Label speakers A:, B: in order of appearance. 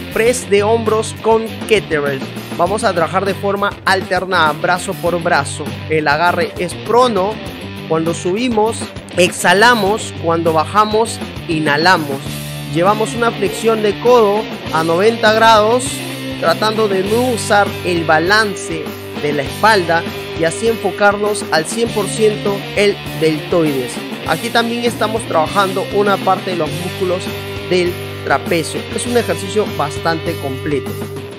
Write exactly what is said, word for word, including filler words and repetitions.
A: press de hombros con kettlebell. Vamos a trabajar de forma alternada, brazo por brazo. El agarre es prono, cuando subimos, exhalamos, cuando bajamos, inhalamos. Llevamos una flexión de codo a noventa grados, tratando de no usar el balance de la espalda y así enfocarnos al cien por ciento el deltoides. Aquí también estamos trabajando una parte de los músculos del trapecio. Es un ejercicio bastante completo.